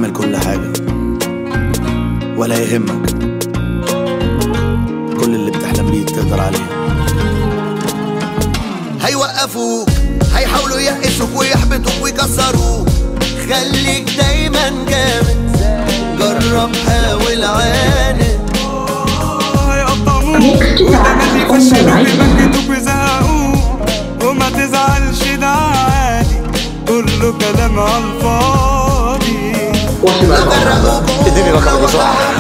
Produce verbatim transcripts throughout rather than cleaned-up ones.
تعمل كل حاجة ولا يهمك، كل اللي بتحلم بيه تقدر عليه. هيوقفوك، هيحاولوا يقسوك ويحبطوك ويكسروك، خليك دايما جامد، جرب حاول عاند. هيقطعوك وتملي يفشلوك يبكتوك ويزهقوك، وما تزعلش ده عادي، كله كلام عالفاضي. اديني رقم بصراحة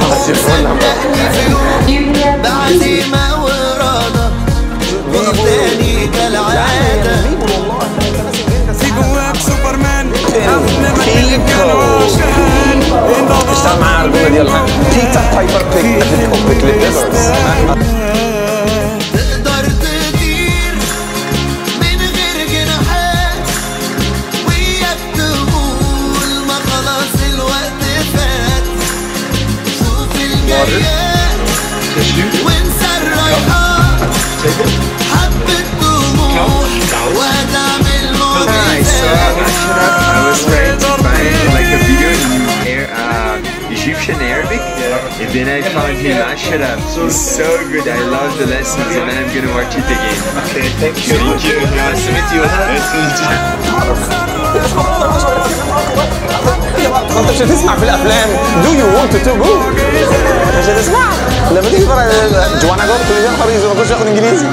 بعزيمة وإرادة وقفتاني كالعادة. في جواك سوبرمان أحلامك اللي كانوا عشان اشتغل معاه على الجملة ديالها بيتر بايبر بيك بيك ليفرز. تقدر تطير من غير جناحات، وياك تقول ما خلاص الوقت فات. شوف الجايات وانسى الرايحات، حبة طموح وهتعمل معجزات. I was trying to find like a video in uh, Egyptian Arabic, and then I found him. Ashra, he's so good. I love the lessons, and I'm gonna watch it again. Okay, thank you. Thank you. Nice to meet you. Nice to meet you. انت مش هتسمع في الافلام do you want to go؟ مش هتسمع لما تيجي تتفرج على جوانا جو تقول يا نهار اسود ما كنتش اخد انجليزي.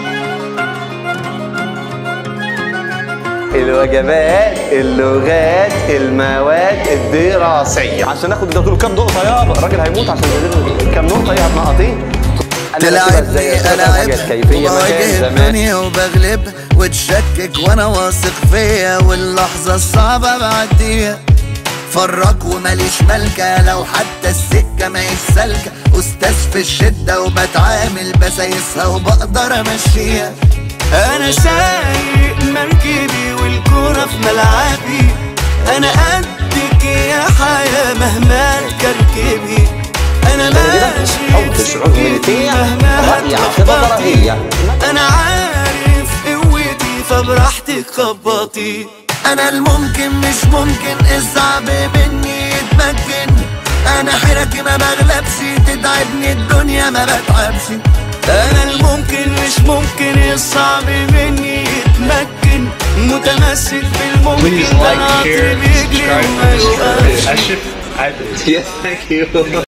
الوجبات، اللغات، المواد الدراسية عشان ناخد ده كله كام نقطة يابا؟ الراجل هيموت عشان كام نقطة ايه هتنقطيه؟ تلعبني ألعب وبواجه الدنيا وبغلب وتشكك وانا واثق فيا، واللحظة الصعبة بعديها. فرق وماليش ملكة لو حتى السكة ماهيش سالكة، أستاذ في الشدة وبتعامل بسايسها وبقدر أمشيها. أنا سايق مركبي والكورة في ملعبي، أنا قدك يا حياة مهما تركبي، أنا ماشي بسكتي مهما هتخبطي، أنا عارف قوتي فبراحتك خبطي. أنا الممكن مش ممكن الصعب مني يتمكن، أنا حيرتي ما بغلبش تتعبني الدنيا ما بتعبش. أنا الممكن مش ممكن الصعب مني يتمكن، متمسك بالممكن ده عطر بيجري وما يوقفش. Yes, thank you.